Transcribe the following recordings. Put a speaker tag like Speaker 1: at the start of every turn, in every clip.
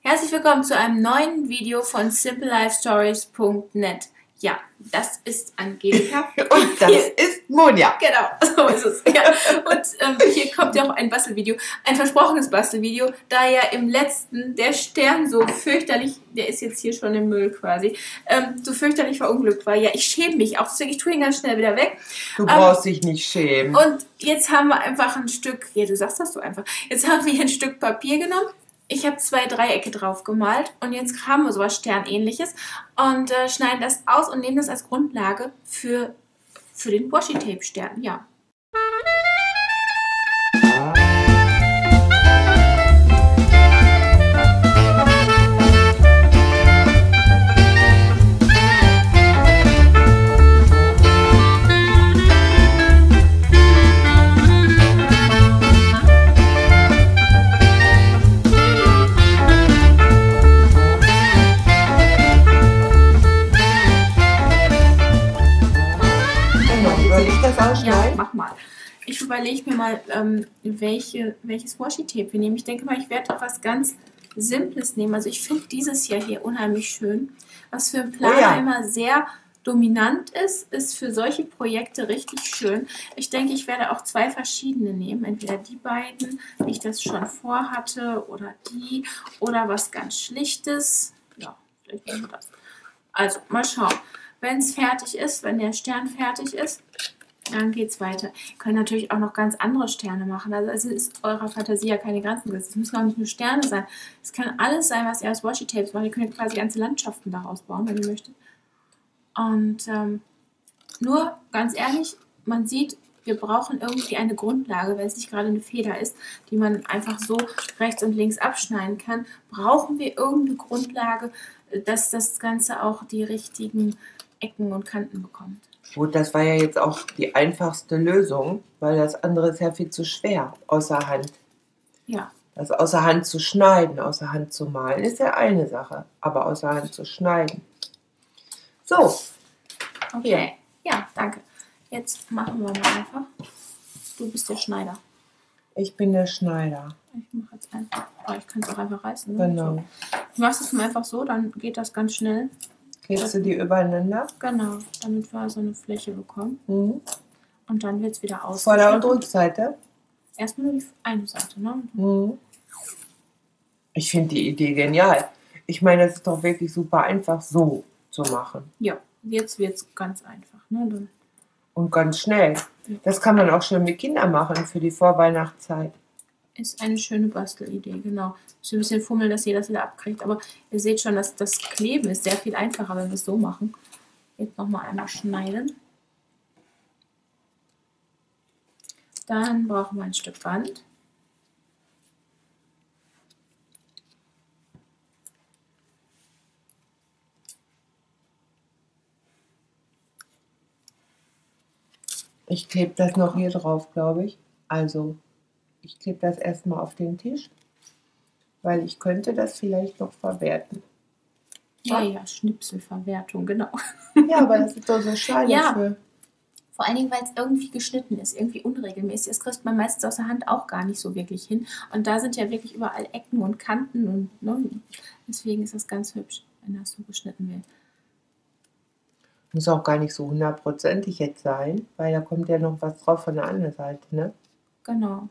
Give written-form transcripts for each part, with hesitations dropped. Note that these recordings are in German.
Speaker 1: Herzlich willkommen zu einem neuen Video von simplelifestories.net. Ja, das ist Angelika.
Speaker 2: Und das ist Monja.
Speaker 1: Genau, so ist es. Ja. Und hier kommt ja auch ein Bastelvideo, ein versprochenes Bastelvideo, da ja im letzten der Stern so fürchterlich, der ist jetzt hier schon im Müll quasi, so fürchterlich verunglückt war. Ja, ich schäme mich auch, deswegen ich tue ihn ganz schnell wieder weg.
Speaker 2: Du brauchst dich nicht schämen.
Speaker 1: Und jetzt haben wir einfach ein Stück, ja, du sagst das so einfach, jetzt haben wir hier ein Stück Papier genommen. Ich habe 2 Dreiecke drauf gemalt und jetzt haben wir sowas Sternähnliches und schneiden das aus und nehmen das als Grundlage für den Washi-Tape-Stern, ja. Ja, mach mal. Ich überlege mir mal, welches Washi-Tape wir nehmen. Ich denke mal, ich werde was ganz Simples nehmen. Also ich finde dieses hier unheimlich schön. Was für einen Planer immer sehr dominant ist, ist für solche Projekte richtig schön. Ich denke, ich werde auch 2 verschiedene nehmen. Entweder die beiden, wie ich das schon vorhatte, oder die, oder was ganz Schlichtes. Ja, vielleicht nehmen wir das. Also, mal schauen. Wenn es fertig ist, wenn der Stern fertig ist, dann geht's weiter. Ihr könnt natürlich auch noch ganz andere Sterne machen. Also es ist eurer Fantasie ja keine Grenzen gesetzt. Es müssen auch nicht nur Sterne sein. Es kann alles sein, was ihr aus Washi-Tapes macht. Ihr könnt quasi ganze Landschaften daraus bauen, wenn ihr möchtet. Und nur ganz ehrlich, man sieht, wir brauchen irgendwie eine Grundlage, wenn es nicht gerade eine Feder ist, die man einfach so rechts und links abschneiden kann. Brauchen wir irgendeine Grundlage, dass das Ganze auch die richtigen Ecken und Kanten bekommt.
Speaker 2: Gut, das war ja jetzt auch die einfachste Lösung, weil das andere ist ja viel zu schwer, außer Hand.
Speaker 1: Ja.
Speaker 2: Das außer Hand zu schneiden, außer Hand zu malen, ist ja eine Sache, aber außer Hand zu schneiden. So.
Speaker 1: Okay. Ja, danke. Jetzt machen wir mal einfach. Du bist der Schneider.
Speaker 2: Ich bin der Schneider.
Speaker 1: Ich mache jetzt einfach. Oh, ich kann es auch einfach reißen. Ne?
Speaker 2: Genau.
Speaker 1: So. Du machst es mal einfach so, dann geht das ganz schnell.
Speaker 2: Klebst du die übereinander?
Speaker 1: Genau, damit wir so eine Fläche bekommen.
Speaker 2: Mhm.
Speaker 1: Und dann wird es wieder ausgeschnitten.
Speaker 2: Vorder- und Rückseite?
Speaker 1: Erstmal nur die eine Seite, ne?
Speaker 2: Mhm. Ich finde die Idee genial. Ich meine, es ist doch wirklich super einfach, so zu machen.
Speaker 1: Ja, jetzt wird es ganz einfach. Ne? Dann
Speaker 2: und ganz schnell. Ja. Das kann man auch schön mit Kindern machen für die Vorweihnachtszeit.
Speaker 1: Ist eine schöne Bastelidee, genau. Ein bisschen fummeln, dass ihr das wieder abkriegt. Aber ihr seht schon, dass das Kleben ist sehr viel einfacher, wenn wir es so machen. Jetzt nochmal einmal schneiden. Dann brauchen wir ein Stück Band.
Speaker 2: Ich klebe das noch hier drauf, glaube ich. Also, ich klebe das erstmal auf den Tisch, weil ich könnte das vielleicht noch verwerten.
Speaker 1: Ja, Schnipselverwertung, genau.
Speaker 2: Ja, aber das ist doch so schade für.
Speaker 1: Vor allen Dingen, weil es irgendwie geschnitten ist, irgendwie unregelmäßig. Das kriegt man meistens aus der Hand auch gar nicht so wirklich hin. Und da sind ja wirklich überall Ecken und Kanten und ne, deswegen ist das ganz hübsch, wenn das so geschnitten wird.
Speaker 2: Muss auch gar nicht so hundertprozentig jetzt sein, weil da kommt ja noch was drauf von der anderen Seite, ne?
Speaker 1: Genau.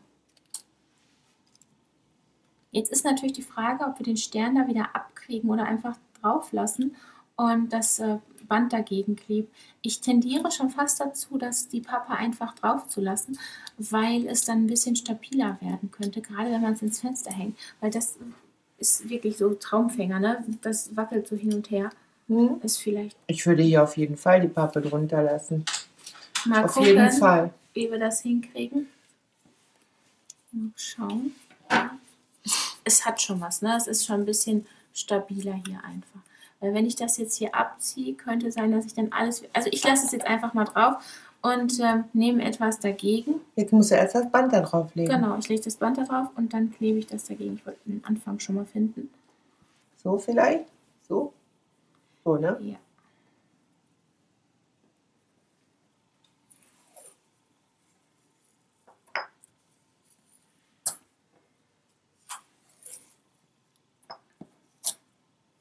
Speaker 1: Jetzt ist natürlich die Frage, ob wir den Stern da wieder abkriegen oder einfach drauf lassen und das Band dagegen klebt. Ich tendiere schon fast dazu, dass die Pappe einfach drauf zu lassen, weil es dann ein bisschen stabiler werden könnte, gerade wenn man es ins Fenster hängt, weil das ist wirklich so Traumfänger, ne? Das wackelt so hin und her. Ist vielleicht.
Speaker 2: Ich würde hier auf jeden Fall die Pappe drunter lassen.
Speaker 1: Mal
Speaker 2: auf
Speaker 1: gucken,
Speaker 2: jeden Fall.
Speaker 1: Wie wir das hinkriegen. Mal schauen. Es hat schon was, ne? Es ist schon ein bisschen stabiler hier einfach. Weil wenn ich das jetzt hier abziehe, könnte sein, dass ich dann alles. Also ich lasse es jetzt einfach mal drauf und nehme etwas dagegen.
Speaker 2: Jetzt musst du erst das Band da drauf legen.
Speaker 1: Genau, ich lege das Band da drauf und dann klebe ich das dagegen. Ich wollte den Anfang schon mal finden.
Speaker 2: So vielleicht? So? So, ne?
Speaker 1: Ja.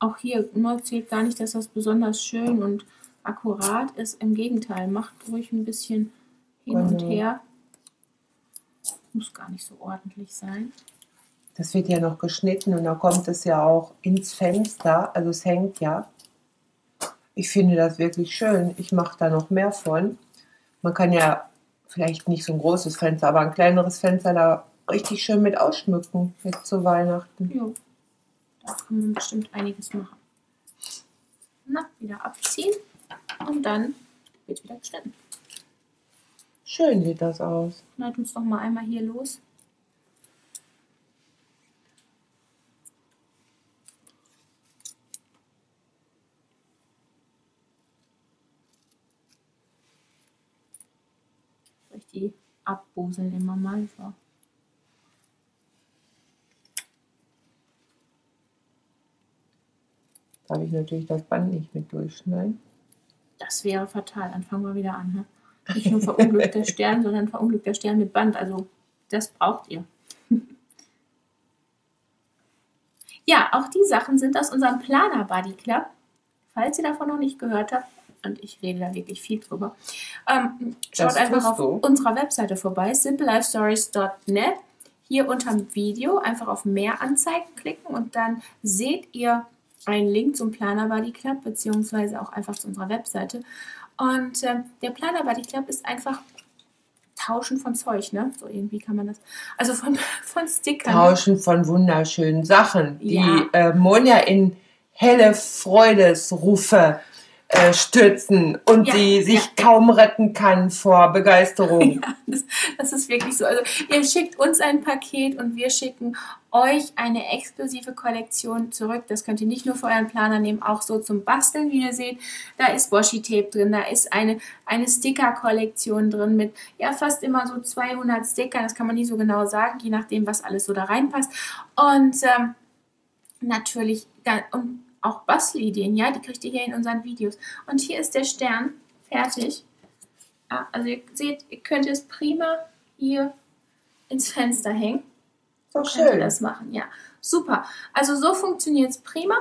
Speaker 1: auch hier nur zählt gar nicht, dass das besonders schön und akkurat ist. Im Gegenteil, macht ruhig ein bisschen hin und her. Muss gar nicht so ordentlich sein.
Speaker 2: Das wird ja noch geschnitten und dann kommt es ja auch ins Fenster. Also es hängt ja. Ich finde das wirklich schön. Ich mache da noch mehr von. Man kann ja vielleicht nicht so ein großes Fenster, aber ein kleineres Fenster da richtig schön mit ausschmücken, jetzt zu Weihnachten.
Speaker 1: Jo, da kann man bestimmt einiges machen. Na, wieder abziehen und dann wird wieder geschnitten.
Speaker 2: Schön sieht das aus.
Speaker 1: Schneid uns doch mal einmal hier los. Soll ich die abboseln immer mal so?
Speaker 2: Darf ich natürlich das Band nicht mit durchschneiden.
Speaker 1: Das wäre fatal. Dann fangen wir wieder an. Ne? Nicht nur verunglückt der Stern, sondern verunglückt der Stern mit Band. Also das braucht ihr. Ja, auch die Sachen sind aus unserem Planer Buddy Club. Falls ihr davon noch nicht gehört habt, und ich rede da wirklich viel drüber, schaut einfach auf unserer Webseite vorbei, simplelifestories.net. Hier unter dem Video einfach auf Mehr Anzeigen klicken und dann seht ihr einen Link zum Planer Buddy Club, beziehungsweise auch einfach zu unserer Webseite. Und der Planer Buddy Club ist einfach Tauschen von Zeug, ne? So irgendwie kann man das. Also von Stickern.
Speaker 2: Tauschen von wunderschönen Sachen, die
Speaker 1: Ja.
Speaker 2: Monja in helle Freudesrufe stürzen und sie sich kaum retten kann vor Begeisterung.
Speaker 1: Ja, das ist wirklich so. Also ihr schickt uns ein Paket und wir schicken euch eine exklusive Kollektion zurück. Das könnt ihr nicht nur für euren Planer nehmen, auch so zum Basteln, wie ihr seht. Da ist Washi-Tape drin, da ist eine Sticker-Kollektion drin mit ja fast immer so 200 Stickern. Das kann man nie so genau sagen, je nachdem, was alles so da reinpasst. Und natürlich und auch Bastelideen, ja, die kriegt ihr hier in unseren Videos. Und hier ist der Stern fertig. Ja, also ihr seht, ihr könnt es prima hier ins Fenster hängen.
Speaker 2: So
Speaker 1: schön. Könnt ihr
Speaker 2: das
Speaker 1: machen, ja. Super. Also so funktioniert es prima.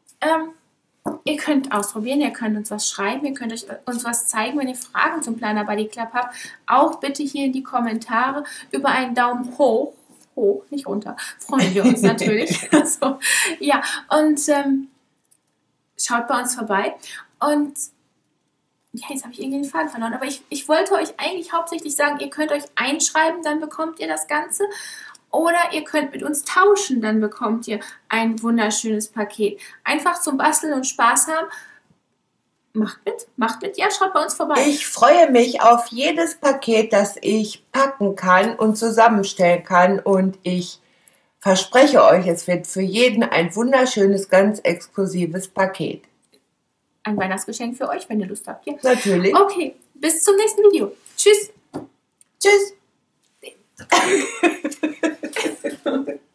Speaker 1: Ihr könnt ausprobieren, ihr könnt uns was schreiben, ihr könnt uns was zeigen, wenn ihr Fragen zum Planer Buddy Club habt. Auch bitte hier in die Kommentare über einen Daumen hoch, nicht runter, freuen wir uns natürlich. Also, ja, und schaut bei uns vorbei. Und ja, jetzt habe ich irgendwie den Faden verloren. Aber ich wollte euch eigentlich hauptsächlich sagen, ihr könnt euch einschreiben, dann bekommt ihr das Ganze. Oder ihr könnt mit uns tauschen, dann bekommt ihr ein wunderschönes Paket. Einfach zum Basteln und Spaß haben. Macht mit. Ja, schaut bei uns vorbei.
Speaker 2: Ich freue mich auf jedes Paket, das ich packen kann und zusammenstellen kann. Und ich verspreche euch, es wird für jeden ein wunderschönes, ganz exklusives Paket.
Speaker 1: Ein Weihnachtsgeschenk für euch, wenn ihr Lust habt. Ja.
Speaker 2: Natürlich.
Speaker 1: Okay, bis zum nächsten Video. Tschüss.
Speaker 2: Tschüss.